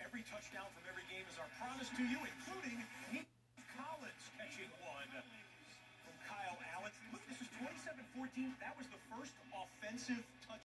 Every touchdown from every game is our promise to you, including Collins catching one from Kyle Allen. Look, this is 27-14. That was the first offensive touchdown.